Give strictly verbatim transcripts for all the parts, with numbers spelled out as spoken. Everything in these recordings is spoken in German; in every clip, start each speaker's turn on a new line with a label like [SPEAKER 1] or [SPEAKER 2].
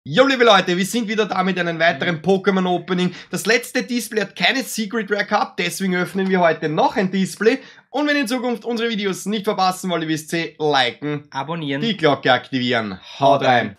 [SPEAKER 1] Jo, liebe Leute, wir sind wieder da mit einem weiteren Pokémon Opening. Das letzte Display hat keine Secret Rare gehabt, deswegen öffnen wir heute noch ein Display. Und wenn ihr in Zukunft unsere Videos nicht verpassen wollt, ihr wisst eh, liken,
[SPEAKER 2] abonnieren,
[SPEAKER 1] die Glocke aktivieren. Haut rein!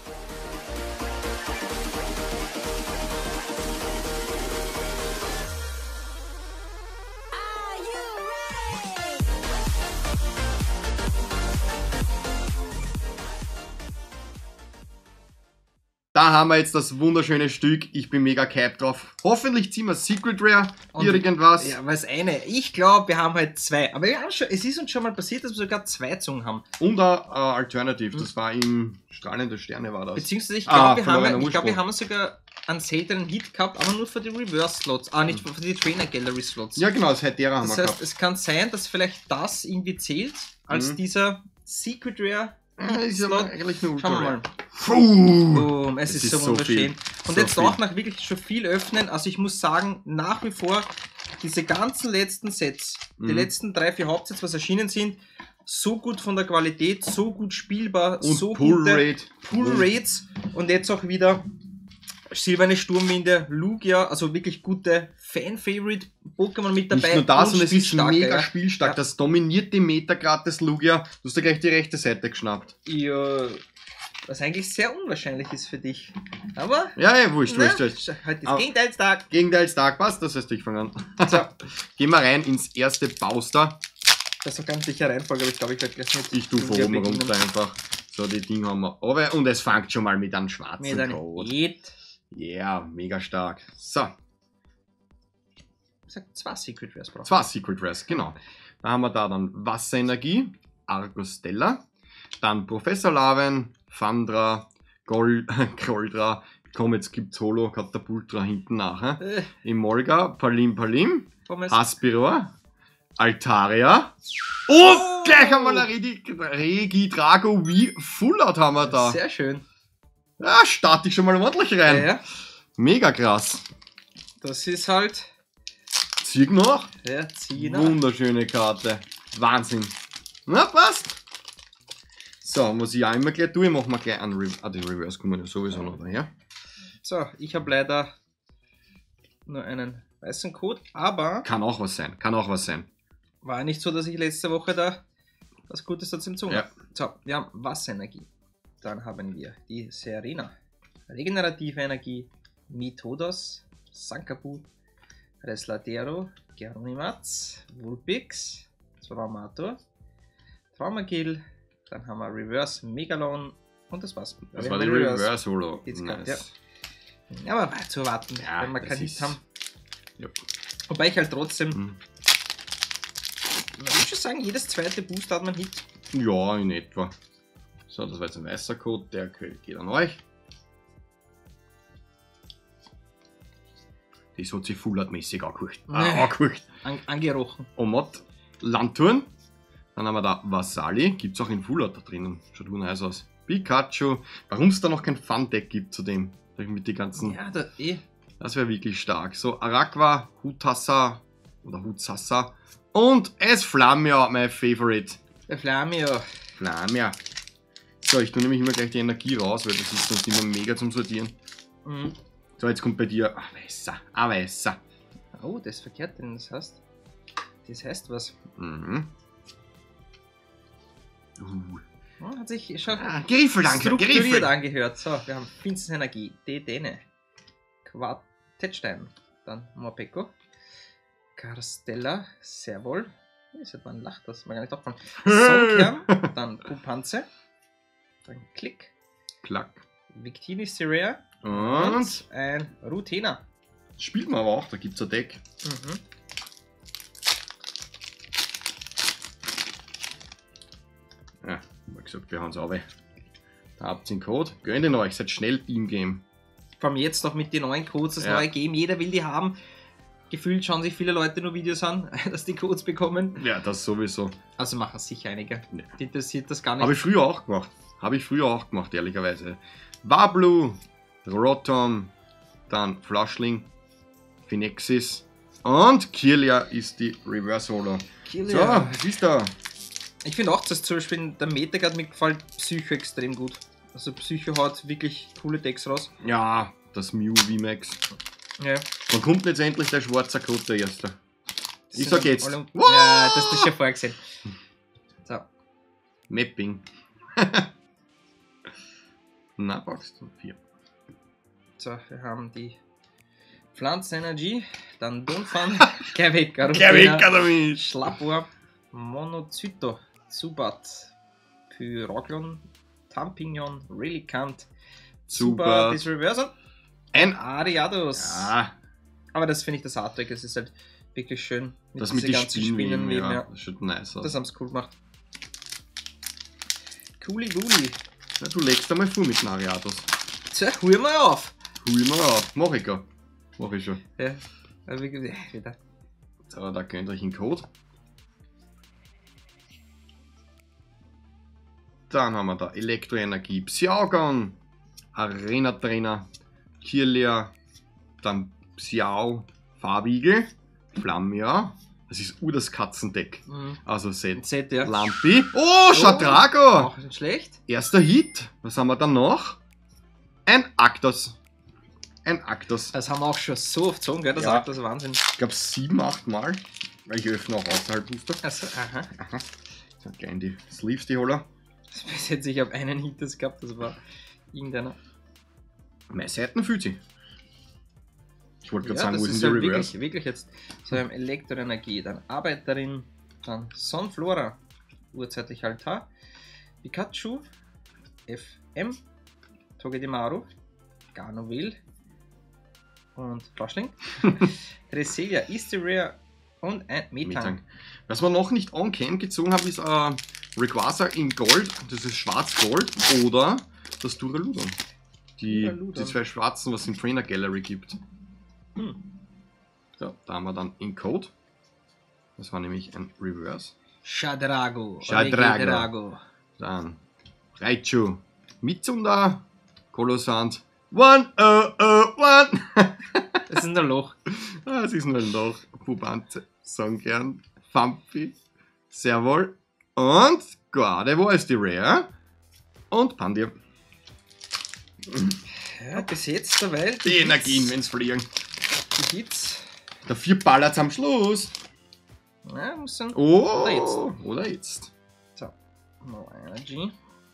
[SPEAKER 1] Da haben wir jetzt das wunderschöne Stück. Ich bin mega gehypt drauf. Hoffentlich ziehen wir Secret Rare, und irgendwas.
[SPEAKER 2] Ja, was eine. Ich glaube, wir haben halt zwei. Aber wir haben schon, es ist uns schon mal passiert, dass wir sogar zwei Zungen haben.
[SPEAKER 1] Und ein uh, Alternative. Das war im Strahlende Sterne war das.
[SPEAKER 2] Beziehungsweise ich glaube,
[SPEAKER 1] ah,
[SPEAKER 2] wir, haben, ich glaub, wir haben sogar einen seltenen Hit gehabt, aber nur für die Reverse-Slots. Ah, nicht für die Trainer-Gallery-Slots.
[SPEAKER 1] Ja genau, das Heitera haben
[SPEAKER 2] das
[SPEAKER 1] wir
[SPEAKER 2] heißt,
[SPEAKER 1] gehabt.
[SPEAKER 2] Es kann sein, dass vielleicht das irgendwie zählt, als mhm. dieser Secret Rare.
[SPEAKER 1] Ja, ist aber eigentlich nur
[SPEAKER 2] Schauen wir mal.
[SPEAKER 1] Boom,
[SPEAKER 2] es, es ist, ist so wunderschön. Und
[SPEAKER 1] so
[SPEAKER 2] jetzt
[SPEAKER 1] viel.
[SPEAKER 2] auch nach wirklich schon viel öffnen. Also ich muss sagen, nach wie vor, diese ganzen letzten Sets, mhm. die letzten drei, vier Hauptsets, was erschienen sind, so gut von der Qualität, so gut spielbar,
[SPEAKER 1] und
[SPEAKER 2] so
[SPEAKER 1] Pull
[SPEAKER 2] gute
[SPEAKER 1] Rate.
[SPEAKER 2] Pull Rates. Und jetzt auch wieder Silberne Sturmwinde, Lugia, also wirklich gute Fan-Favorite Pokémon mit dabei.
[SPEAKER 1] Nicht nur das, und es ist mega
[SPEAKER 2] ja.
[SPEAKER 1] spielstark.
[SPEAKER 2] Ja.
[SPEAKER 1] Das dominiert die Meta gerade, das Lugia. Du hast ja gleich die rechte Seite geschnappt.
[SPEAKER 2] Ja, was eigentlich sehr unwahrscheinlich ist für dich. Aber...
[SPEAKER 1] Ja, ja, wurscht,
[SPEAKER 2] na,
[SPEAKER 1] wurscht, wurscht.
[SPEAKER 2] Heute ist Gegenteilstag.
[SPEAKER 1] Gegenteilstag, passt, das heißt ich fange an. So, gehen wir rein ins erste Bauster.
[SPEAKER 2] Das ist auch ganz sicher Reihenfolge, aber ich glaube, ich werde gleich mit...
[SPEAKER 1] Ich tue von oben runter einfach. So, die Dinge haben wir. Aber, und es fängt schon mal mit einem schwarzen
[SPEAKER 2] mit einem
[SPEAKER 1] Code. Ja, yeah, mega stark. So.
[SPEAKER 2] Ich sag, zwei Secret Rares brauchen.
[SPEAKER 1] Zwei Secret Rares, genau. Da haben wir da dann Wasserenergie, Argostella, dann Professor Laven, Fandra, Gold, Goldra, komm, jetzt gibt's Holo, Katapultra hinten nach. Äh. Emolga, Palim Palim, Aspiror, Altaria. Und oh, gleich haben wir eine Regi, Regidrago wie Full Art haben wir da.
[SPEAKER 2] Sehr schön.
[SPEAKER 1] Ja, starte ich schon mal ordentlich rein.
[SPEAKER 2] Ja, ja.
[SPEAKER 1] Mega krass.
[SPEAKER 2] Das ist halt...
[SPEAKER 1] Zieh noch.
[SPEAKER 2] Ja, zieh noch.
[SPEAKER 1] Wunderschöne Karte. Wahnsinn. Na, passt. So, muss ich auch immer gleich tun. Machen wir gleich einen Reverse. Ah, den Reverse kommen ja sowieso noch daher.
[SPEAKER 2] So, ich habe leider nur einen weißen Code, aber...
[SPEAKER 1] Kann auch was sein. Kann auch was sein.
[SPEAKER 2] War nicht so, dass ich letzte Woche da was Gutes dazu gezogen
[SPEAKER 1] ja.
[SPEAKER 2] habe. So, wir haben Wasserenergie. Dann haben wir die Serena, regenerative Energie, Mitodos, Sankabu, Resladero, Geronimatz, Vulpix, Zoromator, Traumagil, dann haben wir Reverse Megalon und das war's.
[SPEAKER 1] Das
[SPEAKER 2] wir
[SPEAKER 1] war die Reverse Holo.
[SPEAKER 2] Nice. Ja, aber war zu erwarten,
[SPEAKER 1] ja,
[SPEAKER 2] wenn wir keinen Hit haben.
[SPEAKER 1] Ja.
[SPEAKER 2] Wobei ich halt trotzdem,
[SPEAKER 1] hm.
[SPEAKER 2] ich würde schon sagen, jedes zweite Boost hat man Hit.
[SPEAKER 1] Ja, in etwa. So, das war jetzt ein weißer Code, der geht an euch. Das hat sich Full-Art-mäßig angehört. Ah, angehört.
[SPEAKER 2] An, angerochen.
[SPEAKER 1] Omot, Lanturn. Dann haben wir da Vasali. Gibt es auch in Full-Art da drinnen. Schaut nice aus. Pikachu. Warum es da noch kein Fun-Deck gibt zu dem. Mit die ganzen.
[SPEAKER 2] Ja, da, eh.
[SPEAKER 1] Das wäre wirklich stark. So, Araqua, Hutassa oder Hutsassa. Und es Flamia, mein Favorite.
[SPEAKER 2] Der Flamia.
[SPEAKER 1] Flamia. So, ich tue nämlich immer gleich die Energie raus, weil das ist sonst immer mega zum Sortieren.
[SPEAKER 2] Mhm.
[SPEAKER 1] So, jetzt kommt bei dir ein Weißer, ein Weißer.
[SPEAKER 2] Oh, das ist verkehrt drin, das heißt, das heißt was.
[SPEAKER 1] Mhm. Uh.
[SPEAKER 2] Oh, hat sich schon
[SPEAKER 1] ah, Griffel, danke,
[SPEAKER 2] strukturiert
[SPEAKER 1] Griffel.
[SPEAKER 2] angehört. So, wir haben Finstersenergie, Dedenne, Quartettstein, dann Morpeko, Carstella, Servol, seit wann lacht das? Mal gar nicht aufgefallen. Sonnenкern, dann Pupanze, dann Klick,
[SPEAKER 1] Klack.
[SPEAKER 2] Victini Serea
[SPEAKER 1] und,
[SPEAKER 2] und ein Rutena.
[SPEAKER 1] Spielt man aber auch, da gibt es ein Deck.
[SPEAKER 2] Mhm.
[SPEAKER 1] Ja, wie gesagt, wir haben es auch. Da habt ihr den Code. Gönnt ihn euch, seid schnell im Game.
[SPEAKER 2] Vor allem jetzt noch mit den neuen Codes, das
[SPEAKER 1] ja.
[SPEAKER 2] neue Game, jeder will die haben. Gefühlt schauen sich viele Leute nur Videos an, dass die Codes bekommen.
[SPEAKER 1] Ja, das sowieso.
[SPEAKER 2] Also machen es sicher einige.
[SPEAKER 1] Ja.
[SPEAKER 2] Die interessiert das gar nicht.
[SPEAKER 1] Habe ich früher auch gemacht. Habe ich früher auch gemacht, ehrlicherweise. Wablu, Rotom, dann Flushling, Phinexis und Kirlia ist die Reverse Holo. So, was ist da?
[SPEAKER 2] Ich finde auch, dass zum Beispiel in der Meta gerade mir gefällt Psycho extrem gut. Also Psycho haut wirklich coole Decks raus.
[SPEAKER 1] Ja, das Mew V-Max.
[SPEAKER 2] Ja.
[SPEAKER 1] Wann kommt denn jetzt endlich der schwarze Code, der erste?
[SPEAKER 2] Das
[SPEAKER 1] Ich
[SPEAKER 2] sind
[SPEAKER 1] sag jetzt.
[SPEAKER 2] alle-
[SPEAKER 1] Wow!
[SPEAKER 2] Ja, das hast du schon vorgesehen. So.
[SPEAKER 1] Mapping. Na, packst du vier.
[SPEAKER 2] So, wir haben die Pflanzenenergie, dann Donphan, gleich weg,
[SPEAKER 1] Geh weg, damit!
[SPEAKER 2] Schlappohr, Monocyto, Zubat, Pyroglon, Tampignon, Relicanth,
[SPEAKER 1] Zubat.
[SPEAKER 2] das Reverse,
[SPEAKER 1] Ein.
[SPEAKER 2] Ariados.
[SPEAKER 1] Ja,
[SPEAKER 2] Aber das finde ich das Artwork, das ist halt wirklich schön.
[SPEAKER 1] das mit den
[SPEAKER 2] ganzen
[SPEAKER 1] Spinnenweben, ja,
[SPEAKER 2] ja.
[SPEAKER 1] das schaut nice aus.
[SPEAKER 2] Das haben sie cool gemacht. Cooli Guli.
[SPEAKER 1] Ja, du legst einmal vor mit den Ariados.
[SPEAKER 2] So, hol mal auf!
[SPEAKER 1] Hui mal auf. Mach ich gar. Mach ich schon.
[SPEAKER 2] Ja, aber wie- wie- wieder.
[SPEAKER 1] So, da könnt ihr euch einen Code. Dann haben wir da Elektroenergie, Psiaugon, Arena Trainer, Kirlia, dann Psiau, Farbigel, Flammia. Das ist ur das Katzendeck.
[SPEAKER 2] Mhm.
[SPEAKER 1] Also Set.
[SPEAKER 2] Z, ja.
[SPEAKER 1] Lampi. Oh, Shadrago!
[SPEAKER 2] Auch nicht schlecht.
[SPEAKER 1] Erster Hit. Was haben wir dann noch? Ein Arktos. Ein Arktos.
[SPEAKER 2] Das haben wir auch schon so oft gezogen, gell? Das
[SPEAKER 1] Ja.
[SPEAKER 2] sagt das Wahnsinn.
[SPEAKER 1] Ich glaube sieben, acht Mal. Weil ich öffne auch außerhalb Muster.
[SPEAKER 2] Also, aha.
[SPEAKER 1] Aha. So, gleich in die Sleeves, die Holler.
[SPEAKER 2] Das bis jetzt, ich habe einen Hit das gehabt, das war irgendeiner.
[SPEAKER 1] Meine Seiten fühlt sie. Ich wollte gerade
[SPEAKER 2] Ja,
[SPEAKER 1] sagen,
[SPEAKER 2] das
[SPEAKER 1] wo ist
[SPEAKER 2] ist
[SPEAKER 1] denn
[SPEAKER 2] halt
[SPEAKER 1] die Reverse?
[SPEAKER 2] wirklich, wirklich jetzt. So, wir haben Elektroenergie, dann Arbeiterin, dann Sunflora, urzeitlich Altar, Pikachu, F M, Togedemaru, Garnovil und Froschling, Treselia, Easteria und ein Metang.
[SPEAKER 1] Metang. Was wir noch nicht on-cam gezogen haben, ist äh, Rayquaza in Gold. Das ist schwarz-gold. Oder das Duraludon. Die,
[SPEAKER 2] Duraludon.
[SPEAKER 1] die zwei schwarzen, was es im Trainer Gallery gibt.
[SPEAKER 2] Hm.
[SPEAKER 1] So, da haben wir dann in Code. Das war nämlich ein Reverse.
[SPEAKER 2] Shadrago,
[SPEAKER 1] Shadrago.
[SPEAKER 2] Drago.
[SPEAKER 1] Dann Raichu, Mitsunda, Kolossant, One, oh, oh, one.
[SPEAKER 2] Das ist ein Loch.
[SPEAKER 1] Ah, es ist nur ein Loch. Pubanze, Songkern, Fampi, Servol und Gardevoir ist die Rare. Und Pandir.
[SPEAKER 2] Ja, bis jetzt dabei.
[SPEAKER 1] Die Energien, wenn's fliegen.
[SPEAKER 2] Die Hits.
[SPEAKER 1] Der vier Ballerts am Schluss.
[SPEAKER 2] Ja, muss sein.
[SPEAKER 1] Oh,
[SPEAKER 2] Oder jetzt.
[SPEAKER 1] Oder jetzt.
[SPEAKER 2] So, No Energy.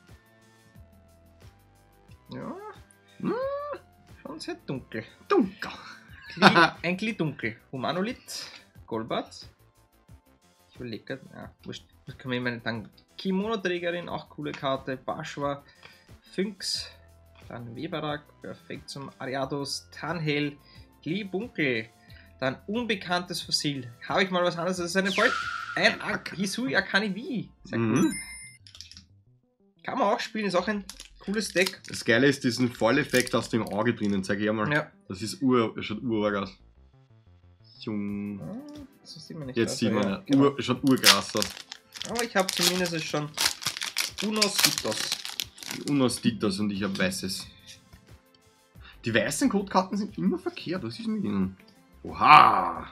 [SPEAKER 2] Ja.
[SPEAKER 1] Hm.
[SPEAKER 2] Schon sehr dunkel.
[SPEAKER 1] Dunkel.
[SPEAKER 2] Kli ein Kli dunkel. Humanolith, Golbat. Ich überlege gerade, ja, wurscht. Das kann man immer dann Kimono-Trägerin, auch coole Karte. Bashwa, Phynx, dann Weberak, perfekt zum Ariados, Tanhel, Kli Bunkel, dann unbekanntes Fossil. Habe ich mal was anderes als eine Voll. Ein Ak Hisui Akanivi. Sehr cool.
[SPEAKER 1] Mhm.
[SPEAKER 2] Kann man auch spielen, ist auch ein cooles Deck.
[SPEAKER 1] Das Geile ist diesen Volleffekt aus dem Auge drinnen, zeige ich einmal.
[SPEAKER 2] Ja.
[SPEAKER 1] Das ist ur, schaut urarg aus. Jung.
[SPEAKER 2] Ah, das sieht man nicht.
[SPEAKER 1] Jetzt
[SPEAKER 2] aus,
[SPEAKER 1] sieht
[SPEAKER 2] aber
[SPEAKER 1] man,
[SPEAKER 2] ja,
[SPEAKER 1] ja,
[SPEAKER 2] genau.
[SPEAKER 1] ur, schaut urkrass aus.
[SPEAKER 2] Aber ich habe zumindest schon Unos Hitos.
[SPEAKER 1] Unos Ditas und ich habe weißes. Die weißen Codekarten sind immer verkehrt, was ist mit ihnen? Oha!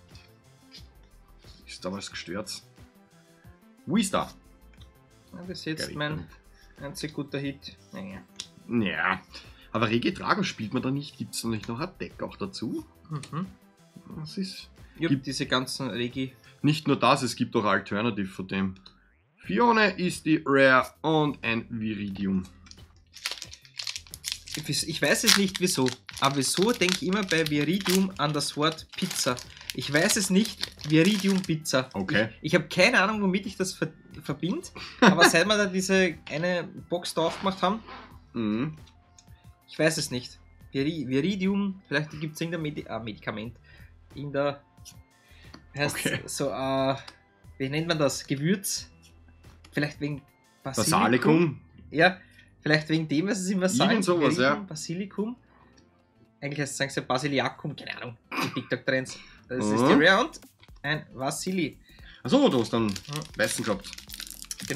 [SPEAKER 1] Ist da was gestört? Wo ist da?
[SPEAKER 2] Ja, bis jetzt
[SPEAKER 1] Geil.
[SPEAKER 2] mein einzig guter Hit. Naja.
[SPEAKER 1] Ja. Aber Regi Drago spielt man da nicht? Gibt es nicht noch ein Deck auch dazu?
[SPEAKER 2] Mhm.
[SPEAKER 1] Was ist?
[SPEAKER 2] Ja,
[SPEAKER 1] Gibt-
[SPEAKER 2] diese ganzen Regi.
[SPEAKER 1] Nicht nur das, es gibt auch Alternative von dem. Fione ist die Rare und ein Viridium.
[SPEAKER 2] Ich ich weiß es nicht wieso, aber wieso denke ich immer bei Viridium an das Wort Pizza? Ich weiß es nicht, Viridium Pizza.
[SPEAKER 1] Okay.
[SPEAKER 2] Ich, ich habe keine Ahnung, womit ich das ver verbinde, aber seit wir da diese eine Box da aufgemacht haben,
[SPEAKER 1] Mhm.
[SPEAKER 2] ich weiß es nicht. Viri Viridium, vielleicht gibt es irgendein Medi ah, Medikament. In der heißt
[SPEAKER 1] Okay.
[SPEAKER 2] so, äh, wie nennt man das? Gewürz? Vielleicht wegen Basilikum.
[SPEAKER 1] Basilikum.
[SPEAKER 2] Ja, vielleicht wegen dem, was sie immer sagen.
[SPEAKER 1] Irgend sowas,
[SPEAKER 2] Viridium,
[SPEAKER 1] ja.
[SPEAKER 2] Basilikum. Eigentlich heißt es, sagen sie Basiliakum, keine Ahnung. Die TikTok-Trends. Das ist
[SPEAKER 1] Mhm.
[SPEAKER 2] die Rare und ein Vasili.
[SPEAKER 1] Achso, du hast dann weißen gehabt.
[SPEAKER 2] Genau.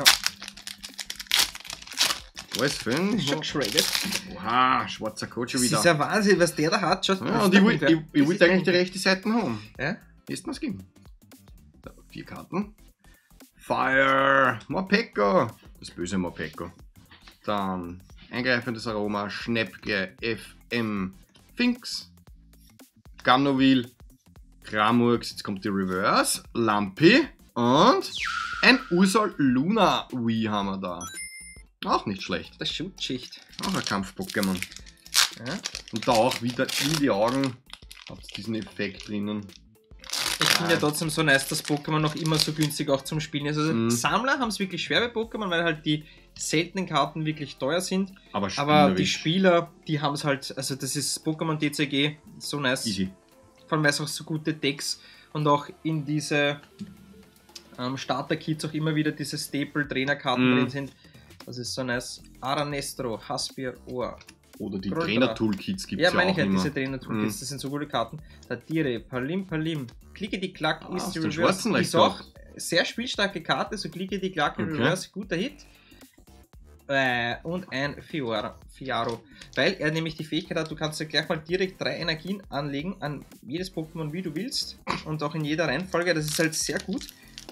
[SPEAKER 1] Alles schön.
[SPEAKER 2] Ist schon geschradet.
[SPEAKER 1] Oha, schwarzer Coach schon
[SPEAKER 2] Das
[SPEAKER 1] wieder.
[SPEAKER 2] ist ja Wahnsinn, was der da hat. Schaut,
[SPEAKER 1] Ja, und ich wollte ich, ich
[SPEAKER 2] Das
[SPEAKER 1] wollt
[SPEAKER 2] ist
[SPEAKER 1] eigentlich die
[SPEAKER 2] unfair.
[SPEAKER 1] rechte Seite haben.
[SPEAKER 2] Ja?
[SPEAKER 1] Ist mir's geben. Da, vier Karten. Fire! Morpeko! Das böse Morpeko. Dann Eingreifendes Aroma, Schnäppke, F M, Finks, Gannovil, Kramurks, jetzt kommt die Reverse, Lampi und ein Ursol Luna Wii haben wir da. Auch nicht schlecht.
[SPEAKER 2] Das Schutzschicht.
[SPEAKER 1] Auch ein Kampf-Pokémon.
[SPEAKER 2] Ja.
[SPEAKER 1] Und da auch wieder in die Augen hat es diesen Effekt drinnen.
[SPEAKER 2] Ich finde ja trotzdem so nice, dass Pokémon noch immer so günstig auch zum Spielen ist. Also
[SPEAKER 1] Mhm.
[SPEAKER 2] Sammler haben es wirklich schwer bei Pokémon, weil halt die seltenen Karten wirklich teuer sind.
[SPEAKER 1] Aber,
[SPEAKER 2] Aber die
[SPEAKER 1] spielerisch
[SPEAKER 2] Spieler, die haben es halt, also das ist Pokémon T C G, so nice.
[SPEAKER 1] easy.
[SPEAKER 2] Vor allem weil es auch so gute Decks und auch in diese ähm, Starter-Kits auch immer wieder diese Staple-Trainerkarten
[SPEAKER 1] Mhm.
[SPEAKER 2] drin sind. Das ist so nice. Aranestro, Haspir, Ohr.
[SPEAKER 1] Oder die
[SPEAKER 2] Groltra.
[SPEAKER 1] Trainer-Toolkits gibt es
[SPEAKER 2] Ja,
[SPEAKER 1] ja,
[SPEAKER 2] meine
[SPEAKER 1] auch
[SPEAKER 2] ich halt,
[SPEAKER 1] immer.
[SPEAKER 2] diese Trainer-Toolkits,
[SPEAKER 1] Mhm.
[SPEAKER 2] das sind so gute Karten. Tatire, Palim Palim, Klicke die Klack
[SPEAKER 1] Ah,
[SPEAKER 2] ist
[SPEAKER 1] hast
[SPEAKER 2] die
[SPEAKER 1] du den
[SPEAKER 2] Reverse.
[SPEAKER 1] schwarzen
[SPEAKER 2] Ist
[SPEAKER 1] leicht
[SPEAKER 2] auch sehr spielstarke Karte, so Klicke die Klack
[SPEAKER 1] Okay.
[SPEAKER 2] Reverse, guter Hit. Äh, und ein Fiora, Fiaro. Weil er nämlich die Fähigkeit hat, du kannst ja gleich mal direkt drei Energien anlegen an jedes Pokémon, wie du willst. Und auch in jeder Reihenfolge, das ist halt sehr gut.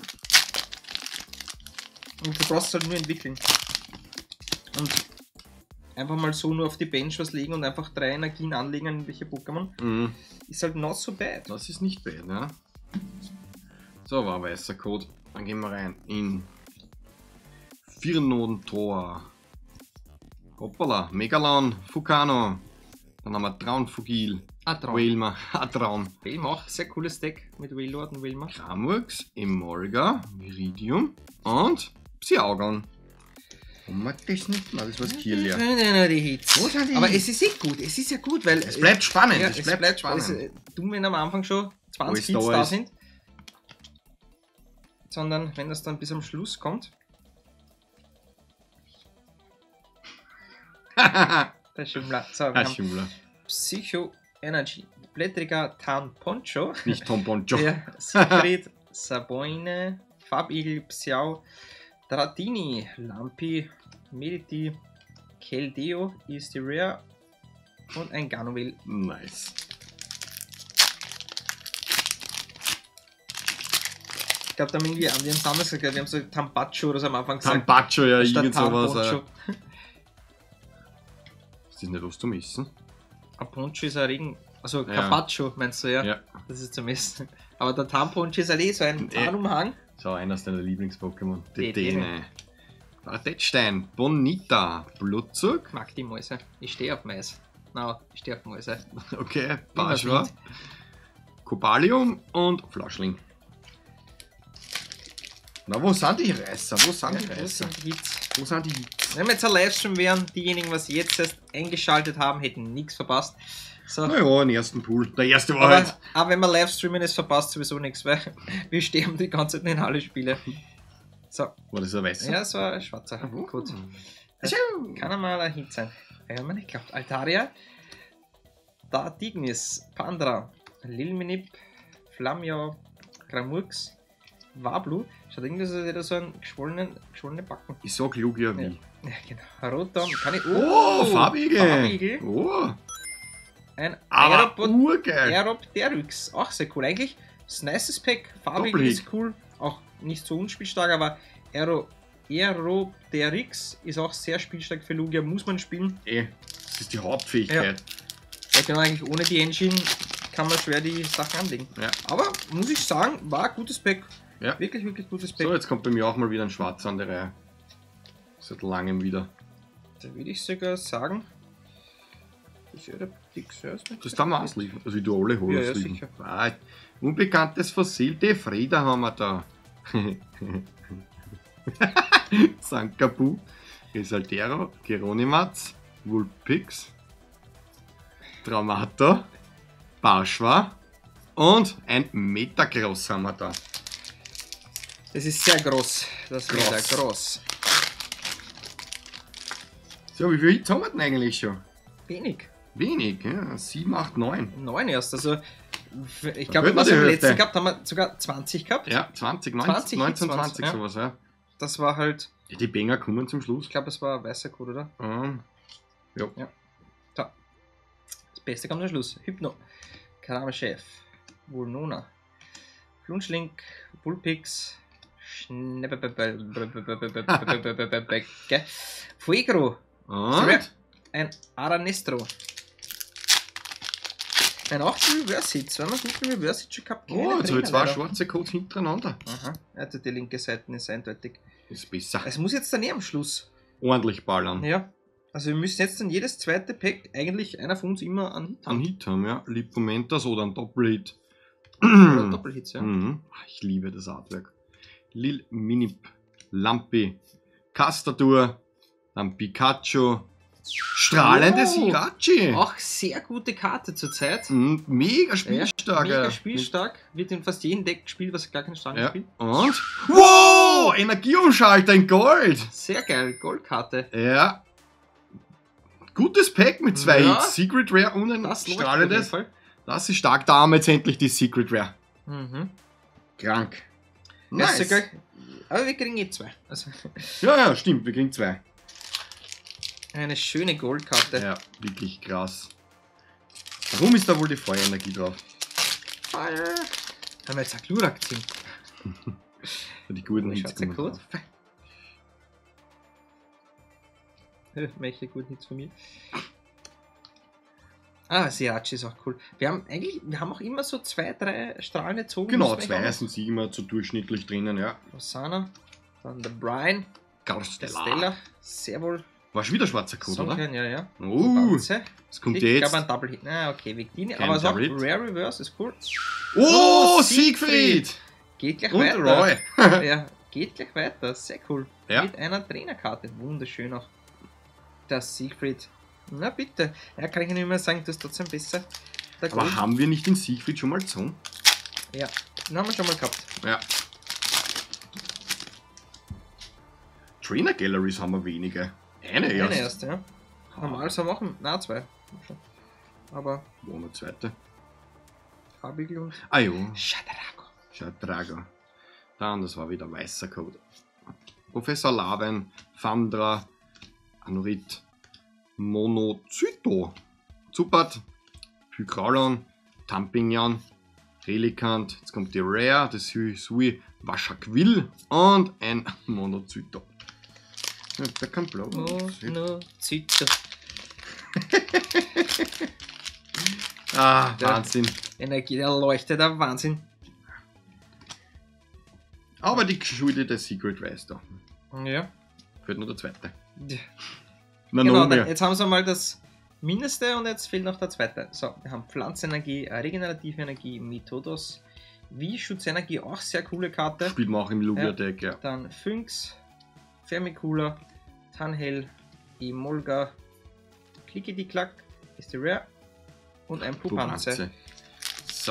[SPEAKER 2] Und du brauchst es halt nur entwickeln. Und einfach mal so nur auf die Bench was legen und einfach drei Energien anlegen an welche Pokémon,
[SPEAKER 1] Mhm.
[SPEAKER 2] ist halt not so bad.
[SPEAKER 1] Das ist nicht bad, ja. So, war weißer Code. Dann gehen wir rein in Firnodentor. Hoppala, Megalon, Fukano. Dann haben wir Traunfugil,
[SPEAKER 2] Atron.
[SPEAKER 1] Wailmer, Atron,
[SPEAKER 2] Wilma auch sehr cooles Deck mit Wailord und Wilma.
[SPEAKER 1] Kramurks, Emolga, Viridium und Psyaugon. Und mag das nicht? Nein, das war's Kirlia.
[SPEAKER 2] Die Hits.
[SPEAKER 1] Wo sind die
[SPEAKER 2] Aber
[SPEAKER 1] Hits?
[SPEAKER 2] es ist eh gut, es ist ja gut, weil
[SPEAKER 1] Es bleibt spannend,
[SPEAKER 2] ja,
[SPEAKER 1] es
[SPEAKER 2] es
[SPEAKER 1] bleibt,
[SPEAKER 2] bleibt
[SPEAKER 1] spannend.
[SPEAKER 2] Es ist dumm, wenn am Anfang schon zwanzig
[SPEAKER 1] Alles
[SPEAKER 2] Hits
[SPEAKER 1] da
[SPEAKER 2] da
[SPEAKER 1] ist.
[SPEAKER 2] sind. Sondern wenn das dann bis am Schluss kommt, der Schimmler. So, wir
[SPEAKER 1] Ah,
[SPEAKER 2] haben
[SPEAKER 1] Schimmler.
[SPEAKER 2] Psycho Energy, Blättriger Tarn Poncho,
[SPEAKER 1] Nicht Tom Poncho.
[SPEAKER 2] der Siegfried, Saboine, Farbigel, Psiau, Dratini, Lampi, Mediti, Keldeo, ist die Rare und ein Ganovil.
[SPEAKER 1] Nice.
[SPEAKER 2] Ich glaube, da haben wir irgendwie am Samstag gesagt, wir haben so Tampacho oder so am Anfang gesagt.
[SPEAKER 1] Tampacho, ja,
[SPEAKER 2] statt
[SPEAKER 1] irgend sowas.
[SPEAKER 2] Tarnponcho.
[SPEAKER 1] Äh. Ist das nicht was zum Essen?
[SPEAKER 2] Ein Poncho ist ein Regen. Also
[SPEAKER 1] Ja.
[SPEAKER 2] Carpaccio meinst du, ja?
[SPEAKER 1] Ja.
[SPEAKER 2] Das ist zum Essen. Aber der Tarnponcho ist halt eh so ein
[SPEAKER 1] Nee.
[SPEAKER 2] Tarnumhang.
[SPEAKER 1] So, einer deiner Lieblings-Pokémon.
[SPEAKER 2] Die
[SPEAKER 1] Dedenne. Quartettstein, Bonita, Blutzug.
[SPEAKER 2] Ich mag die Mäuse. Ich stehe auf Mais. Na, ich stehe auf Mäuse.
[SPEAKER 1] Okay,
[SPEAKER 2] was
[SPEAKER 1] Barschwa.
[SPEAKER 2] nicht.
[SPEAKER 1] Cobalium und Flaschling. Na, wo sind die Reißer? Wo sind die
[SPEAKER 2] Ja, wo
[SPEAKER 1] Reißer?
[SPEAKER 2] sind die Hits?
[SPEAKER 1] Wo sind die Hits?
[SPEAKER 2] Wenn wir jetzt ein Livestream wären, diejenigen, was jetzt erst eingeschaltet haben, hätten nichts verpasst. So.
[SPEAKER 1] Naja, den ersten Pool. Der erste war
[SPEAKER 2] Aber,
[SPEAKER 1] halt.
[SPEAKER 2] aber wenn wir Livestreamen, ist verpasst sowieso nichts, weil wir sterben die ganze Zeit in alle Spiele. So,
[SPEAKER 1] War das ein weißer?
[SPEAKER 2] ja, das war ein schwarzer.
[SPEAKER 1] Ah, wo?
[SPEAKER 2] Gut.
[SPEAKER 1] Achso.
[SPEAKER 2] Kann einmal ein Hit sein. Ja, man nicht glaubt. Altaria, Datignis, Pandra, Lilminip, Flamio, Gramurks, Wablu. Schaut irgendwie so, wieder so einen geschwollenen, geschwollenen Backen.
[SPEAKER 1] Ich sag Lugia wie.
[SPEAKER 2] Ja, genau. Rotom, kann ich.
[SPEAKER 1] Oh, Farbigel.
[SPEAKER 2] Farbigel.
[SPEAKER 1] Oh,
[SPEAKER 2] Ein
[SPEAKER 1] aber
[SPEAKER 2] Aerobot-
[SPEAKER 1] urgeil.
[SPEAKER 2] Aeropteryx. Auch sehr cool. Eigentlich das nicest Pack. Farbigel
[SPEAKER 1] Doppelhit.
[SPEAKER 2] ist cool. Auch nicht so unspielstark, aber Aero, Aeropteryx ist auch sehr spielstark für Lugia. Muss man spielen.
[SPEAKER 1] Eh, das ist die Hauptfähigkeit.
[SPEAKER 2] Ja, genau, eigentlich ohne die Engine kann man schwer die Sachen anlegen.
[SPEAKER 1] Ja.
[SPEAKER 2] Aber muss ich sagen, war ein gutes Pack.
[SPEAKER 1] Ja.
[SPEAKER 2] Wirklich, wirklich gutes Pack.
[SPEAKER 1] So, jetzt kommt bei mir auch mal wieder ein Schwarzer an der Reihe. Seit langem wieder.
[SPEAKER 2] Da würde ich sogar sagen, das Aeropteryx ist nicht
[SPEAKER 1] Das darf man ausliefern. Also, wie du alle holst.
[SPEAKER 2] Ja, ja,
[SPEAKER 1] liegen.
[SPEAKER 2] sicher.
[SPEAKER 1] Ah, unbekanntes Fossil, die Frieda haben wir da. Sankapu, Resaltero, Geronimatz, Vulpix, Traumato, Barschwa und ein Metacross haben wir da.
[SPEAKER 2] Das ist sehr groß. Das
[SPEAKER 1] Groß.
[SPEAKER 2] ist sehr groß.
[SPEAKER 1] So, wie viele Hits haben wir denn eigentlich schon?
[SPEAKER 2] Wenig.
[SPEAKER 1] Wenig, ja. sieben, acht, neun.
[SPEAKER 2] Neun erst. Also, ich
[SPEAKER 1] Da
[SPEAKER 2] glaube,
[SPEAKER 1] fehlt
[SPEAKER 2] was
[SPEAKER 1] noch
[SPEAKER 2] wir
[SPEAKER 1] die
[SPEAKER 2] im
[SPEAKER 1] Hälfte.
[SPEAKER 2] letzten gehabt haben, wir sogar zwanzig gehabt.
[SPEAKER 1] Ja, zwanzig, neunzehn,
[SPEAKER 2] zwanzig,
[SPEAKER 1] neunzehn,
[SPEAKER 2] zwanzig,
[SPEAKER 1] zwanzig,
[SPEAKER 2] ja.
[SPEAKER 1] sowas, ja.
[SPEAKER 2] Das war halt,
[SPEAKER 1] Ja, die Banger kommen zum Schluss.
[SPEAKER 2] ich glaube, es war ein weißer Code, oder?
[SPEAKER 1] Ähm, ja.
[SPEAKER 2] Ja. So. Das Beste kommt am Schluss. Hypno, Karame-Chef, Vulnona, Flunschlink, Vulpix, Schneppebecke, Fuegro,
[SPEAKER 1] Und?
[SPEAKER 2] Ein Aranestro. Ein acht Reverse Hit. Zweimal guten Reverse Hit schon gehabt.
[SPEAKER 1] Oh, jetzt habe ich zwei schwarze Codes hintereinander.
[SPEAKER 2] Aha, also die linke Seite ist eindeutig.
[SPEAKER 1] Ist besser.
[SPEAKER 2] Es muss jetzt dann eh am Schluss.
[SPEAKER 1] Ordentlich ballern.
[SPEAKER 2] Ja. Also wir müssen jetzt dann jedes zweite Pack eigentlich einer von uns immer an Hit
[SPEAKER 1] Ein
[SPEAKER 2] haben.
[SPEAKER 1] Hit haben, ja. Lipomentas oder ein Doppelhit.
[SPEAKER 2] Oder Doppelhits, ja.
[SPEAKER 1] Mhm. Ich liebe das Artwork. Lil Minip, Lampi, Castadur, dann Pikachu, strahlendes
[SPEAKER 2] Oh.
[SPEAKER 1] Hirachi.
[SPEAKER 2] Auch sehr gute Karte zurzeit.
[SPEAKER 1] Mhm. Mega
[SPEAKER 2] Ja,
[SPEAKER 1] spielstark.
[SPEAKER 2] mega
[SPEAKER 1] ja.
[SPEAKER 2] spielstark. Wird in fast jedem Deck gespielt, was gar keinen Stand
[SPEAKER 1] Ja.
[SPEAKER 2] spielt.
[SPEAKER 1] Und? Wow! Energieumschalter in Gold.
[SPEAKER 2] Sehr geil. Goldkarte.
[SPEAKER 1] Ja. Gutes Pack mit zwei
[SPEAKER 2] Ja.
[SPEAKER 1] Hits. Secret Rare und ein
[SPEAKER 2] Das läuft auf jeden
[SPEAKER 1] strahlendes.
[SPEAKER 2] Fall.
[SPEAKER 1] Das ist stark. Da haben wir jetzt endlich die Secret Rare.
[SPEAKER 2] Mhm.
[SPEAKER 1] Krank.
[SPEAKER 2] Ja,
[SPEAKER 1] Nice.
[SPEAKER 2] sogar, aber wir kriegen eh zwei. Also
[SPEAKER 1] Ja, ja, stimmt. Wir kriegen zwei.
[SPEAKER 2] eine schöne Goldkarte.
[SPEAKER 1] Ja, wirklich krass. Warum ist da wohl die Feuerenergie drauf?
[SPEAKER 2] Fire. Haben wir jetzt eine Glurak ziehen.
[SPEAKER 1] Für die guten
[SPEAKER 2] Wo
[SPEAKER 1] Hits
[SPEAKER 2] schaut's der
[SPEAKER 1] kommen
[SPEAKER 2] Code?
[SPEAKER 1] drauf.
[SPEAKER 2] Welche guten Hits von mir? Ah, Sirachi ist auch cool. Wir haben eigentlich, wir haben auch immer so zwei, drei strahlende Zogen.
[SPEAKER 1] Genau,
[SPEAKER 2] Müssen wir
[SPEAKER 1] zwei
[SPEAKER 2] auch
[SPEAKER 1] sind sie immer so durchschnittlich drinnen, ja.
[SPEAKER 2] noch- Rosanna, dann der Brian, der
[SPEAKER 1] Garstella.
[SPEAKER 2] Stella, sehr wohl.
[SPEAKER 1] War schon wieder schwarzer Code,
[SPEAKER 2] Sagen
[SPEAKER 1] oder?
[SPEAKER 2] können, ja, ja.
[SPEAKER 1] Oh,
[SPEAKER 2] Banze.
[SPEAKER 1] es kommt
[SPEAKER 2] Ich
[SPEAKER 1] jetzt.
[SPEAKER 2] glaube ein Double Hit. Na, okay, Victini.
[SPEAKER 1] Kein
[SPEAKER 2] Aber so
[SPEAKER 1] Double Hit.
[SPEAKER 2] Rare Reverse ist cool.
[SPEAKER 1] Oh,
[SPEAKER 2] Oh,
[SPEAKER 1] Siegfried!
[SPEAKER 2] Geht gleich
[SPEAKER 1] Und
[SPEAKER 2] weiter.
[SPEAKER 1] Roy.
[SPEAKER 2] Ja, geht gleich weiter. Sehr cool.
[SPEAKER 1] Ja.
[SPEAKER 2] Mit einer Trainerkarte. Wunderschön auch. Das Siegfried. Na bitte. Ja, kann ich nicht mehr sagen, du hast trotzdem besser. Der
[SPEAKER 1] Aber
[SPEAKER 2] Gold.
[SPEAKER 1] haben wir nicht den Siegfried schon mal gezogen?
[SPEAKER 2] Ja, den haben wir schon mal gehabt.
[SPEAKER 1] Ja. Trainer Galleries haben wir wenige. Eine
[SPEAKER 2] Eine
[SPEAKER 1] erst.
[SPEAKER 2] erste, ja. Normal so machen. Na, zwei. Aber
[SPEAKER 1] Wo eine zweite?
[SPEAKER 2] Fabigel und
[SPEAKER 1] Ah jo,
[SPEAKER 2] Shatarago.
[SPEAKER 1] Shadrago. Dann, das war wieder weißer Code. Professor Laven, Fandra, Anorit, Monocyto, Zupat, Pykralon, Tampignan, Relikant, jetzt kommt die Rare, das Sui Waschaquil und ein Monocyto. Ja, der kann blau.
[SPEAKER 2] Monozyto.
[SPEAKER 1] Ah,
[SPEAKER 2] Der-
[SPEAKER 1] Wahnsinn.
[SPEAKER 2] Energie, der leuchtet, der Wahnsinn.
[SPEAKER 1] Aber die geschuldete Secret Rare ist da.
[SPEAKER 2] Ja.
[SPEAKER 1] Fehlt nur der zweite.
[SPEAKER 2] Ja.
[SPEAKER 1] Na,
[SPEAKER 2] Genau,
[SPEAKER 1] noch mehr.
[SPEAKER 2] dann, jetzt haben sie mal das Mindeste und jetzt fehlt noch der zweite. So, wir haben Pflanzenergie, äh, regenerative Energie, Methodos, wie Schutzenergie, auch sehr coole Karte.
[SPEAKER 1] Spielt man auch im Lugia-Deck, ja.
[SPEAKER 2] Dann Phynx, Vermicula, Tanhel, Emolga, Klickety-Klack, ist die Rare und ein Pupanze.
[SPEAKER 1] Pupanze. So.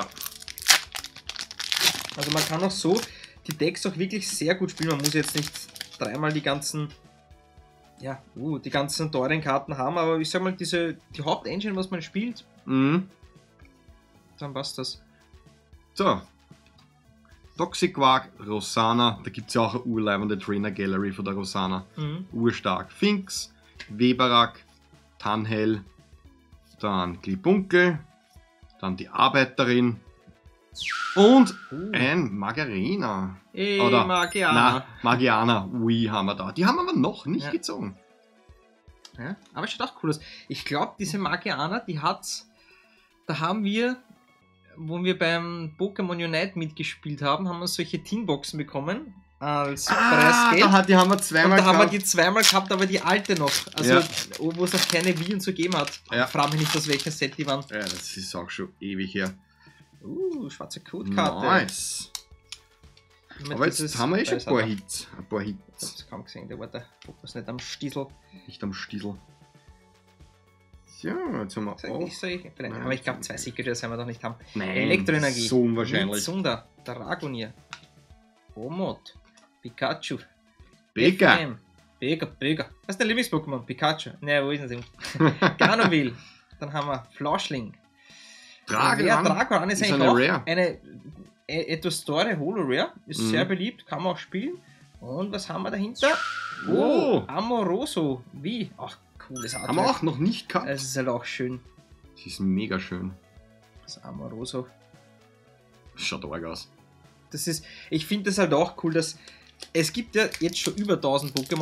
[SPEAKER 2] Also man kann auch so die Decks auch wirklich sehr gut spielen. Man muss jetzt nicht dreimal die ganzen, ja, uh, die ganzen teuren Karten haben, aber ich sag mal, diese, die Hauptengine, was man spielt,
[SPEAKER 1] Mhm.
[SPEAKER 2] dann passt das.
[SPEAKER 1] So. Toxic Quark, Rosana, da gibt es ja auch eine urleibende Trainer Gallery von der Rosana.
[SPEAKER 2] Mhm.
[SPEAKER 1] Urstark. Finks, Weberak, Tanhel, dann Glibunkel, dann die Arbeiterin und
[SPEAKER 2] Uh.
[SPEAKER 1] ein Margarina.
[SPEAKER 2] Ey,
[SPEAKER 1] Oder-
[SPEAKER 2] Magiana.
[SPEAKER 1] Na, Magiana, Ui haben wir da. Die haben wir aber noch nicht
[SPEAKER 2] Ja.
[SPEAKER 1] gezogen.
[SPEAKER 2] Ja, aber schaut auch cool aus. Ich glaube, diese Magiana, die hat, da haben wir, wo wir beim Pokémon Unite mitgespielt haben, haben wir solche Teamboxen bekommen. Als
[SPEAKER 1] Ah,
[SPEAKER 2] Preisgeld.
[SPEAKER 1] da, hat, die haben wir
[SPEAKER 2] Und
[SPEAKER 1] zweimal
[SPEAKER 2] da haben wir
[SPEAKER 1] gehabt.
[SPEAKER 2] die zweimal gehabt, aber die alte noch. Also,
[SPEAKER 1] Ja.
[SPEAKER 2] wo es noch keine Wii und so gegeben hat.
[SPEAKER 1] Ja.
[SPEAKER 2] Frag mich nicht, aus welchem Set die waren.
[SPEAKER 1] Ja, das ist auch schon ewig her.
[SPEAKER 2] Uh, schwarze Codekarte.
[SPEAKER 1] Nice.
[SPEAKER 2] Mit
[SPEAKER 1] Aber jetzt
[SPEAKER 2] dieses-
[SPEAKER 1] haben wir eh schon ein paar
[SPEAKER 2] Weiß
[SPEAKER 1] Hits. Ein paar
[SPEAKER 2] Ich
[SPEAKER 1] Hits.
[SPEAKER 2] hab's kaum gesehen, der war der Fokus nicht am Stiesel.
[SPEAKER 1] Nicht am Stiesel. So, jetzt haben wir
[SPEAKER 2] Sag
[SPEAKER 1] auch.
[SPEAKER 2] ich, sag ich,
[SPEAKER 1] Nein,
[SPEAKER 2] aber ich glaube, zwei Secrets werden wir doch nicht haben.
[SPEAKER 1] Nein,
[SPEAKER 2] Elektroenergie.
[SPEAKER 1] so unwahrscheinlich.
[SPEAKER 2] Mitsunda, Dragonier, Omod, Pikachu,
[SPEAKER 1] Beka.
[SPEAKER 2] F M, Bega, Bega. Was ist dein Lieblings-Pokémon? Pikachu. Ne, wo ist denn sie? Ganovil. Dann haben wir Flauschling.
[SPEAKER 1] Dragon.
[SPEAKER 2] Ja, Dragon ist,
[SPEAKER 1] Ist
[SPEAKER 2] eigentlich
[SPEAKER 1] eine
[SPEAKER 2] auch
[SPEAKER 1] Rare.
[SPEAKER 2] eine äh, etwas teure Holo-Rare. Ist
[SPEAKER 1] Mhm.
[SPEAKER 2] sehr beliebt, kann man auch spielen. Und was haben wir dahinter?
[SPEAKER 1] Oh.
[SPEAKER 2] Amoroso. Wie? Ach, cooles Artwork.
[SPEAKER 1] Haben wir auch noch nicht gehabt.
[SPEAKER 2] Es ist halt auch schön.
[SPEAKER 1] Das ist mega schön.
[SPEAKER 2] Das Amoroso.
[SPEAKER 1] Schaut arg aus.
[SPEAKER 2] Das ist, ich finde das halt auch cool, dass es gibt ja jetzt schon über tausend Pokémon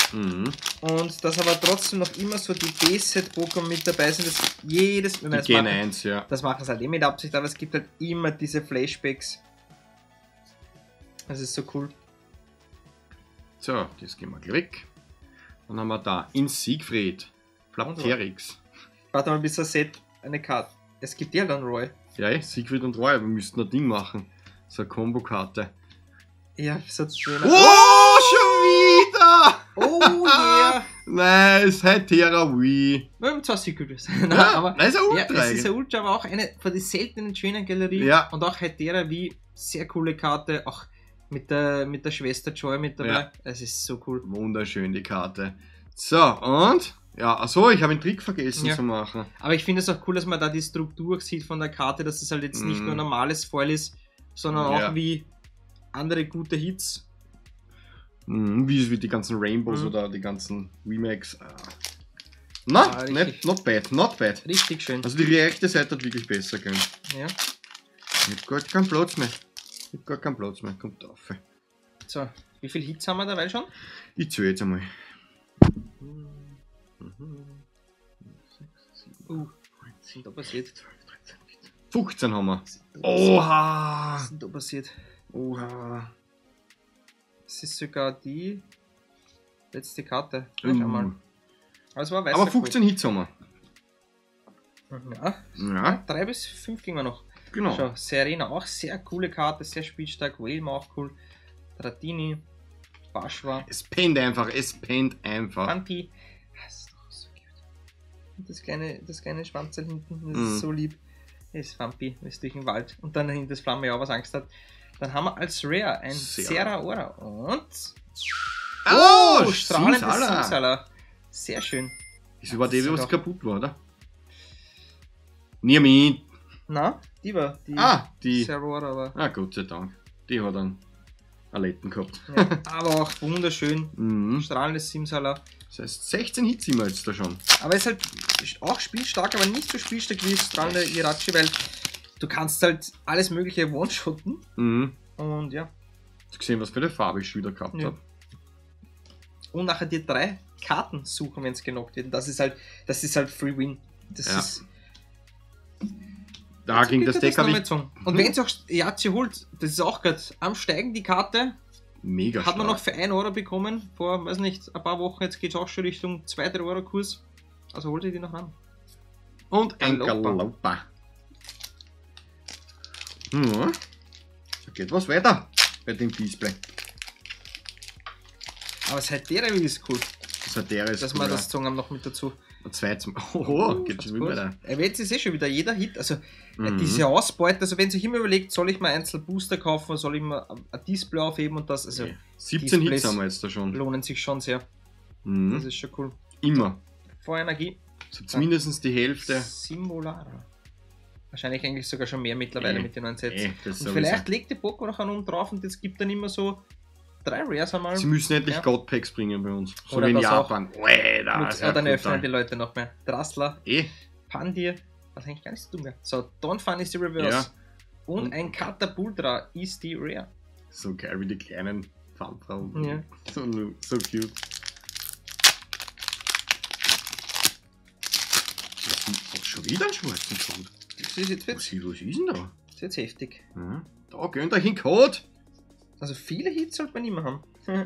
[SPEAKER 1] Mhm.
[SPEAKER 2] Und dass aber trotzdem noch immer so die B-Set-Pokémon mit dabei sind, das jedes wenn wir das
[SPEAKER 1] Die Gen
[SPEAKER 2] machen,
[SPEAKER 1] eins, ja.
[SPEAKER 2] das machen sie halt eh mit Absicht, aber es gibt halt immer diese Flashbacks. Das ist so cool.
[SPEAKER 1] So, das gehen wir gleich weg. Dann haben wir da in Siegfried. Flapterix.
[SPEAKER 2] Warte mal, bis er Set eine Karte. Es gibt ja dann Roy.
[SPEAKER 1] Ja, eh, Siegfried und Roy, wir müssten ein Ding machen. So eine Kombokarte.
[SPEAKER 2] Ja, so schön.
[SPEAKER 1] Oh, schon wieder!
[SPEAKER 2] Oh yeah!
[SPEAKER 1] Nice, Hytera Wii.
[SPEAKER 2] Wir haben zwar Secrets.
[SPEAKER 1] Ja,
[SPEAKER 2] aber
[SPEAKER 1] nein, ist ein
[SPEAKER 2] ja,
[SPEAKER 1] Ultra.
[SPEAKER 2] es ist ein Ultra, aber auch eine von den seltenen schönen Galerien.
[SPEAKER 1] Ja.
[SPEAKER 2] Und auch Hytera wie sehr coole Karte. Auch mit der, mit der Schwester Joy mit dabei.
[SPEAKER 1] Ja.
[SPEAKER 2] Es ist so cool.
[SPEAKER 1] Wunderschön, die Karte. So, und? Ja, achso, ich habe einen Trick vergessen
[SPEAKER 2] Ja.
[SPEAKER 1] zu machen.
[SPEAKER 2] Aber ich finde es auch cool, dass man da die Struktur sieht von der Karte, dass es halt jetzt nicht
[SPEAKER 1] Mhm.
[SPEAKER 2] nur normales Foil ist, sondern
[SPEAKER 1] Ja.
[SPEAKER 2] auch wie andere gute Hits.
[SPEAKER 1] Mhm, wie, wie die ganzen Rainbows
[SPEAKER 2] Mhm.
[SPEAKER 1] oder die ganzen Remakes. Ah. Na,
[SPEAKER 2] Ah,
[SPEAKER 1] nicht,
[SPEAKER 2] richtig.
[SPEAKER 1] not bad, not bad.
[SPEAKER 2] Richtig schön.
[SPEAKER 1] Also die rechte Seite hat wirklich besser gehen.
[SPEAKER 2] Ja.
[SPEAKER 1] Ich hab gar keinen Platz mehr. Ich hab gar keinen Platz mehr. Kommt drauf.
[SPEAKER 2] So, wie viele Hits haben wir dabei schon?
[SPEAKER 1] Ich zähle jetzt einmal.
[SPEAKER 2] Uh, was ist denn da passiert?
[SPEAKER 1] fünfzehn haben wir.
[SPEAKER 2] Was ist
[SPEAKER 1] Oha!
[SPEAKER 2] denn da passiert?
[SPEAKER 1] Oha!
[SPEAKER 2] Es ist sogar die letzte Karte. Ja, schau mal.
[SPEAKER 1] Uh.
[SPEAKER 2] Aber es war weißer
[SPEAKER 1] Aber fünfzehn Hits haben wir.
[SPEAKER 2] Code. Ja,
[SPEAKER 1] Ja,
[SPEAKER 2] drei bis fünf gingen wir noch.
[SPEAKER 1] genau.
[SPEAKER 2] Schau, Serena auch sehr coole Karte, sehr spielstark. Whale auch cool. Dratini, Bashwa,
[SPEAKER 1] Es pennt einfach, es pennt einfach.
[SPEAKER 2] Pampi. Das ist doch so cute. Und das kleine, das kleine Schwanzel hinten, das
[SPEAKER 1] Mhm.
[SPEAKER 2] ist so lieb. Das ist Pampi, das ist durch den Wald. Und dann hinter das Flamme, ja, was Angst hat. Dann haben wir als Rare ein
[SPEAKER 1] Serra.
[SPEAKER 2] Serra Ora. Und.
[SPEAKER 1] Oh,
[SPEAKER 2] strahlendes
[SPEAKER 1] Simsala.
[SPEAKER 2] Simsala. Sehr schön.
[SPEAKER 1] Das war die,
[SPEAKER 2] Das
[SPEAKER 1] was
[SPEAKER 2] ist
[SPEAKER 1] kaputt war, oder? Niemand.
[SPEAKER 2] Na, die war die
[SPEAKER 1] Ah, die.
[SPEAKER 2] Serra aber.
[SPEAKER 1] Ah, Gott sei Dank. Die hat einen Aletten gehabt.
[SPEAKER 2] Ja, aber auch wunderschön.
[SPEAKER 1] Mhm.
[SPEAKER 2] Strahlendes Simsala.
[SPEAKER 1] Das heißt, sechzehn Hits sind wir jetzt da schon.
[SPEAKER 2] Aber ist halt auch spielstark, aber nicht so spielstark wie strahlende Irachi, weil du kannst halt alles mögliche one-shotten.
[SPEAKER 1] Mhm.
[SPEAKER 2] Und ja.
[SPEAKER 1] Hast du gesehen, was für eine Farbe ich schon wieder gehabt
[SPEAKER 2] Ja.
[SPEAKER 1] habe?
[SPEAKER 2] Und nachher die drei Karten suchen, wenn es genockt wird. Und das ist halt, das ist halt Free Win. Das
[SPEAKER 1] Ja.
[SPEAKER 2] ist.
[SPEAKER 1] Da ging das Deck
[SPEAKER 2] noch
[SPEAKER 1] habe
[SPEAKER 2] mal
[SPEAKER 1] ich
[SPEAKER 2] gezogen. Und
[SPEAKER 1] Mhm.
[SPEAKER 2] wenn es auch Irachi holt, das ist auch gerade am Steigen die Karte.
[SPEAKER 1] mega
[SPEAKER 2] Hat man noch
[SPEAKER 1] stark.
[SPEAKER 2] für ein Euro bekommen, vor, weiß nicht, ein paar Wochen, jetzt geht es auch schon Richtung zwei drei Euro Kurs. Also holt ihr die noch an.
[SPEAKER 1] Und ein
[SPEAKER 2] Galopa.
[SPEAKER 1] Galopa. Ja. So geht was weiter bei dem Display.
[SPEAKER 2] Aber seit der Review ist cool,
[SPEAKER 1] Das hat der ist
[SPEAKER 2] dass wir das gezogen haben noch mit dazu.
[SPEAKER 1] Zwei zum. Oh, geht schon wieder weiter.
[SPEAKER 2] Erwähnt ist eh schon wieder jeder Hit. Also äh,
[SPEAKER 1] Mhm.
[SPEAKER 2] diese Ausbeute, also wenn sich immer überlegt, soll ich mal einzeln Booster kaufen, oder soll ich mal ein Display aufheben und das, also
[SPEAKER 1] Okay. siebzehn
[SPEAKER 2] Displays
[SPEAKER 1] Hits haben wir jetzt da schon.
[SPEAKER 2] lohnen sich schon sehr. Das
[SPEAKER 1] Mhm.
[SPEAKER 2] ist schon cool.
[SPEAKER 1] Immer.
[SPEAKER 2] Vorenergie,
[SPEAKER 1] So mindestens die Hälfte.
[SPEAKER 2] Simulara. Wahrscheinlich eigentlich sogar schon mehr mittlerweile
[SPEAKER 1] Eh,
[SPEAKER 2] mit den neuen Sets.
[SPEAKER 1] Eh, das
[SPEAKER 2] Und
[SPEAKER 1] sowieso.
[SPEAKER 2] vielleicht legt die Pokémon noch einen oben drauf und jetzt gibt dann immer so drei Rares einmal.
[SPEAKER 1] Sie müssen endlich
[SPEAKER 2] Ja.
[SPEAKER 1] God-Packs bringen bei uns. So
[SPEAKER 2] Oder
[SPEAKER 1] wie in
[SPEAKER 2] das auch.
[SPEAKER 1] Japan. Ui, da
[SPEAKER 2] Mit,
[SPEAKER 1] ist
[SPEAKER 2] ja, dann
[SPEAKER 1] ja
[SPEAKER 2] öffnen die
[SPEAKER 1] brutal.
[SPEAKER 2] Leute noch mehr. Drassler,
[SPEAKER 1] Eh,
[SPEAKER 2] Pandir, was eigentlich gar nicht so dumm wäre. So, Don Fun ist die Reverse.
[SPEAKER 1] Ja.
[SPEAKER 2] Und
[SPEAKER 1] Und-
[SPEAKER 2] ein Katapultra ist die Rare.
[SPEAKER 1] so geil wie die kleinen Farmfrauen.
[SPEAKER 2] Ja.
[SPEAKER 1] So, so cute. Was, schon wieder ein schwarzen Code?
[SPEAKER 2] Das ist jetzt,
[SPEAKER 1] Was,
[SPEAKER 2] jetzt,
[SPEAKER 1] ist- was ist denn da?
[SPEAKER 2] das ist jetzt heftig.
[SPEAKER 1] Ja. Da gönnt euch einen Code.
[SPEAKER 2] Also viele Hits sollte man immer haben.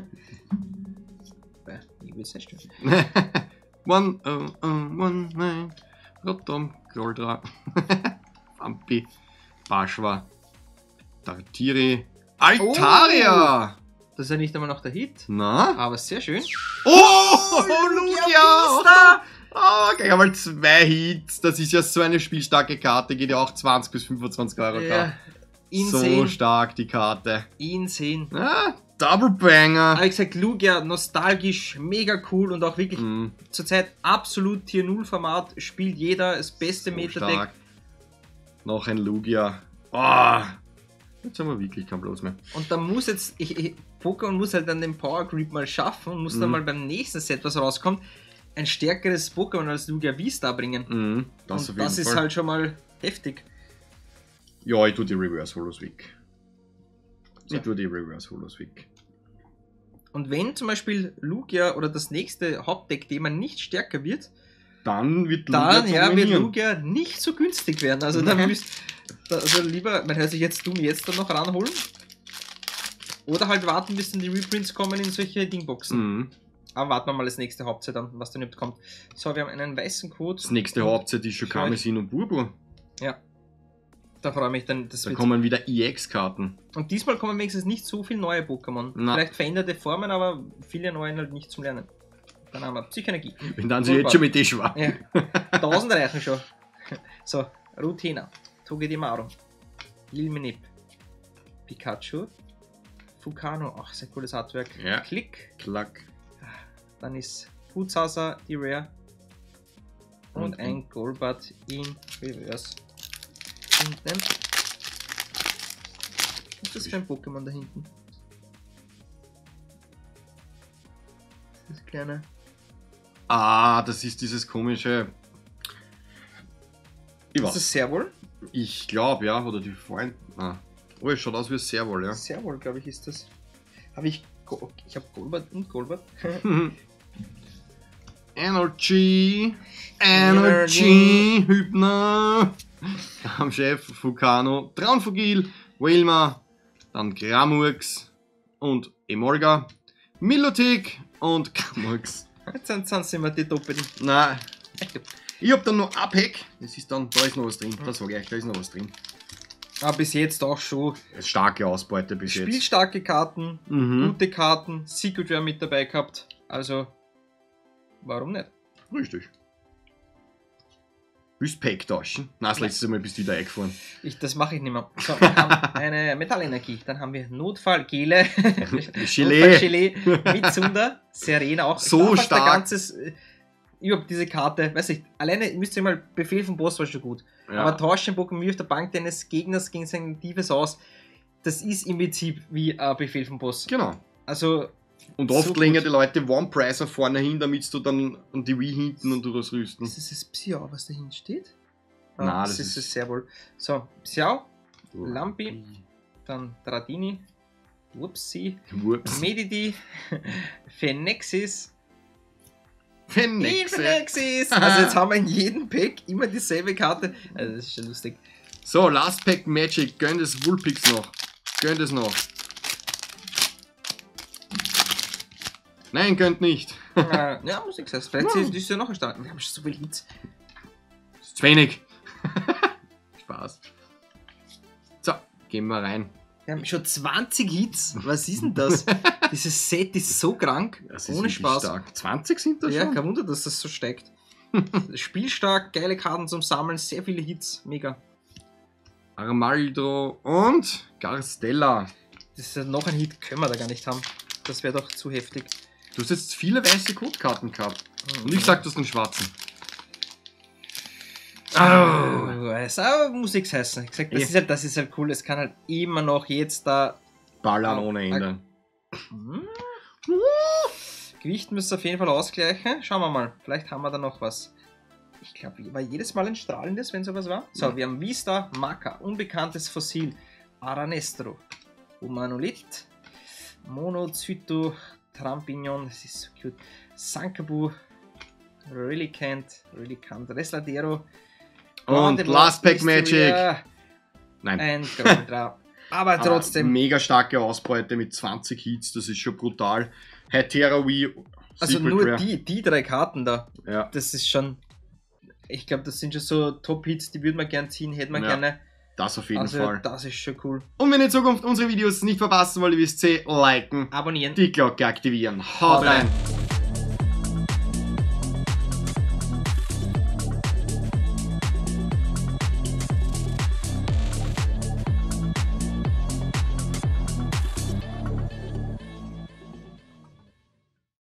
[SPEAKER 2] Weil, ich will es nicht stimmen.
[SPEAKER 1] one, oh, oh, one, nine. Rotom, Goldra. Vampi. Bashwa. Tartiri. Altaria!
[SPEAKER 2] Das ist ja nicht einmal noch der Hit.
[SPEAKER 1] Na?
[SPEAKER 2] Aber sehr schön.
[SPEAKER 1] Oh, Lugia!
[SPEAKER 2] Lugia!
[SPEAKER 1] Oh, gleich einmal zwei Hits. Das ist ja so eine spielstarke Karte. Geht ja auch zwanzig bis fünfundzwanzig Euro.
[SPEAKER 2] Ja,
[SPEAKER 1] So
[SPEAKER 2] insane.
[SPEAKER 1] stark die Karte.
[SPEAKER 2] Insane.
[SPEAKER 1] Ah, Double Banger.
[SPEAKER 2] Aber ich gesagt, Lugia, nostalgisch, mega cool und auch wirklich
[SPEAKER 1] Mhm,
[SPEAKER 2] zurzeit absolut Tier null Format. Spielt jeder das beste
[SPEAKER 1] so
[SPEAKER 2] Meta-Deck.
[SPEAKER 1] stark. Noch ein Lugia. Oh, jetzt haben wir wirklich keinen Platz mehr.
[SPEAKER 2] Und da muss jetzt, ich, ich, Pokémon muss halt dann den Power Creep mal schaffen und muss dann
[SPEAKER 1] Mhm.
[SPEAKER 2] mal beim nächsten Set, was rauskommt, ein stärkeres Pokémon als Lugia V-Star bringen.
[SPEAKER 1] Mhm, das
[SPEAKER 2] und
[SPEAKER 1] auf jeden
[SPEAKER 2] das ist
[SPEAKER 1] Fall.
[SPEAKER 2] halt schon mal heftig.
[SPEAKER 1] Ja, ich tue die Reverse Holos weg.
[SPEAKER 2] So.
[SPEAKER 1] Ich tue die Reverse Holos weg.
[SPEAKER 2] Und wenn zum Beispiel Lugia oder das nächste Hauptdeck-Thema nicht stärker wird,
[SPEAKER 1] Dann wird Lugia
[SPEAKER 2] dann ja, wird
[SPEAKER 1] dominieren.
[SPEAKER 2] Lugia nicht so günstig werden. Also dann müsst also lieber, man hört sich jetzt dumm jetzt dann noch ranholen. Oder halt warten, bis dann die Reprints kommen in solche Dingboxen.
[SPEAKER 1] Mhm.
[SPEAKER 2] Aber warten wir mal das nächste Hauptset an, was dann überhaupt kommt. So, wir haben einen weißen Code.
[SPEAKER 1] Das nächste Hauptset ist schon
[SPEAKER 2] Für euch.
[SPEAKER 1] Karmesin und Burbu.
[SPEAKER 2] Ja. Da freue ich mich dann. Das
[SPEAKER 1] Da
[SPEAKER 2] wird
[SPEAKER 1] kommen wieder E X-Karten.
[SPEAKER 2] Und diesmal kommen wenigstens nicht so viele neue Pokémon.
[SPEAKER 1] Na.
[SPEAKER 2] Vielleicht veränderte Formen, aber viele neue halt nicht zum Lernen. Dann haben wir Psychenergie.
[SPEAKER 1] Wenn dann sie
[SPEAKER 2] Super.
[SPEAKER 1] jetzt schon mit dir schwach.
[SPEAKER 2] Ja. tausend reichen schon. So, Rutena, Togedemaru, Ilmenip, Pikachu, Fukano, ach, sehr cooles Artwork.
[SPEAKER 1] Ja.
[SPEAKER 2] Klick,
[SPEAKER 1] Klack.
[SPEAKER 2] dann ist Futsasa die Rare. Und,
[SPEAKER 1] Und
[SPEAKER 2] ein Golbat in Reverse. Hinten. Was ist das für ein Pokémon da hinten? Das kleine.
[SPEAKER 1] Ah, das ist dieses komische. Ich
[SPEAKER 2] Ist
[SPEAKER 1] weiß.
[SPEAKER 2] das Servol?
[SPEAKER 1] Ich glaube, ja. Oder die Freund. Ah. Oh, es schaut aus wie ein Servol, ja.
[SPEAKER 2] Servol, glaube ich, ist das. Habe ich. Go ich habe Golbat und Golbat.
[SPEAKER 1] Energy. Energy. Hypno. Am Chef Fukano. Traunfugil. Wilma. Dann Gramurks. Und Emolga. Milotic. Und Gramurks.
[SPEAKER 2] Jetzt sind, sind sie immer die Doppelten.
[SPEAKER 1] Nein. Ich hab dann noch ein Pack. Das ist dann, da ist noch was drin. Da sage ich euch, da ist noch was drin.
[SPEAKER 2] Aber bis jetzt auch schon
[SPEAKER 1] Starke Ausbeute bis jetzt.
[SPEAKER 2] spielstarke Karten,
[SPEAKER 1] Mhm.
[SPEAKER 2] gute Karten, Secret Rare mit dabei gehabt. Also, warum nicht?
[SPEAKER 1] Richtig. Willst du Pack tauschen? Nein, das letzte Mal bist du wieder eingefahren.
[SPEAKER 2] Ich, das mache ich nicht mehr. So, wir haben eine Metallenergie. Dann haben wir Notfallgele.
[SPEAKER 1] Gelee.
[SPEAKER 2] Notfallgelee mit Sunder. Serena auch.
[SPEAKER 1] So
[SPEAKER 2] Ich glaub, fast
[SPEAKER 1] stark.
[SPEAKER 2] Ein ganzes, äh, überhaupt diese Karte, weiß ich, alleine müsst ihr mal, Befehl vom Boss war schon gut.
[SPEAKER 1] Ja.
[SPEAKER 2] Aber tauschen Pokémon wie auf der Bank deines Gegners gegen sein Tiefes aus, das ist im Prinzip wie ein Befehl vom Boss.
[SPEAKER 1] Genau.
[SPEAKER 2] Also,
[SPEAKER 1] Und oft
[SPEAKER 2] So
[SPEAKER 1] legen
[SPEAKER 2] gut.
[SPEAKER 1] die Leute One Pricer vorne hin, damit du dann und die Wii hinten und du das rüsten.
[SPEAKER 2] ist das das Psiao, was da hinten steht? Ah,
[SPEAKER 1] Nein,
[SPEAKER 2] das,
[SPEAKER 1] das
[SPEAKER 2] ist
[SPEAKER 1] ist-
[SPEAKER 2] es sehr wohl. So, Psiao, Lampi, dann Dratini, Whoopsie,
[SPEAKER 1] Whoops.
[SPEAKER 2] Medidi, Phenexis,
[SPEAKER 1] Phoenix.
[SPEAKER 2] Phenexis! Also jetzt haben wir in jedem Pack immer dieselbe Karte. Also das ist schon lustig.
[SPEAKER 1] So, Last Pack Magic. Gönn das Vulpix noch. Gönn das noch. Nein, gönnt nicht.
[SPEAKER 2] äh, ja, muss ich sagen. Vielleicht
[SPEAKER 1] Ja.
[SPEAKER 2] ist das ja noch ein Start. Wir haben schon so viel Hits.
[SPEAKER 1] Das ist zu wenig. Spaß. So, gehen wir rein.
[SPEAKER 2] Wir haben schon zwanzig Hits. Was ist denn das? Dieses Set ist so krank.
[SPEAKER 1] Das ist
[SPEAKER 2] Ohne
[SPEAKER 1] wirklich
[SPEAKER 2] Spaß.
[SPEAKER 1] stark. zwanzig sind das
[SPEAKER 2] Ja,
[SPEAKER 1] schon?
[SPEAKER 2] kein Wunder, dass das so steigt. Spielstark, geile Karten zum Sammeln, sehr viele Hits, mega.
[SPEAKER 1] Armaldo und Garstella.
[SPEAKER 2] Das ist ja noch ein Hit, können wir da gar nicht haben. Das wäre doch zu heftig.
[SPEAKER 1] Du hast jetzt viele weiße Codekarten gehabt. Und ich sag, du hast den schwarzen.
[SPEAKER 2] Oh, es muss nichts heißen. Ich gesagt, das,
[SPEAKER 1] Eh.
[SPEAKER 2] ist halt, das ist halt cool. Es kann halt immer noch jetzt da.
[SPEAKER 1] Ballern
[SPEAKER 2] Oh,
[SPEAKER 1] ohne Ende.
[SPEAKER 2] Hm? Gewicht müsste auf jeden Fall ausgleichen. Schauen wir mal. Vielleicht haben wir da noch was. Ich glaube, war jedes Mal ein strahlendes, wenn sowas war. So,
[SPEAKER 1] Ja.
[SPEAKER 2] wir haben Vista, Maka, unbekanntes Fossil, Aranestro, Humanolit, Monocyto, Trampignon, das ist so cute, Sankabu, Relicanth, Relicanth, Resladero
[SPEAKER 1] Und Last Pack Magic.
[SPEAKER 2] Mysteria,
[SPEAKER 1] Nein.
[SPEAKER 2] ein Grandra. Aber
[SPEAKER 1] Aber
[SPEAKER 2] trotzdem,
[SPEAKER 1] mega starke Ausbeute mit zwanzig Hits, das ist schon brutal. Hytera Wii.
[SPEAKER 2] also
[SPEAKER 1] Secret
[SPEAKER 2] nur
[SPEAKER 1] Rare.
[SPEAKER 2] die, die drei Karten da,
[SPEAKER 1] Ja,
[SPEAKER 2] das ist schon, ich glaube, das sind schon so Top-Hits, die würde man gern ziehen, hätte man
[SPEAKER 1] Ja,
[SPEAKER 2] gerne.
[SPEAKER 1] das auf jeden
[SPEAKER 2] Also
[SPEAKER 1] Fall.
[SPEAKER 2] das ist schon cool.
[SPEAKER 1] Und wenn ihr in Zukunft unsere Videos nicht verpassen wollt, ihr wisst eh, liken,
[SPEAKER 2] Abonnieren.
[SPEAKER 1] die Glocke aktivieren. Haut rein!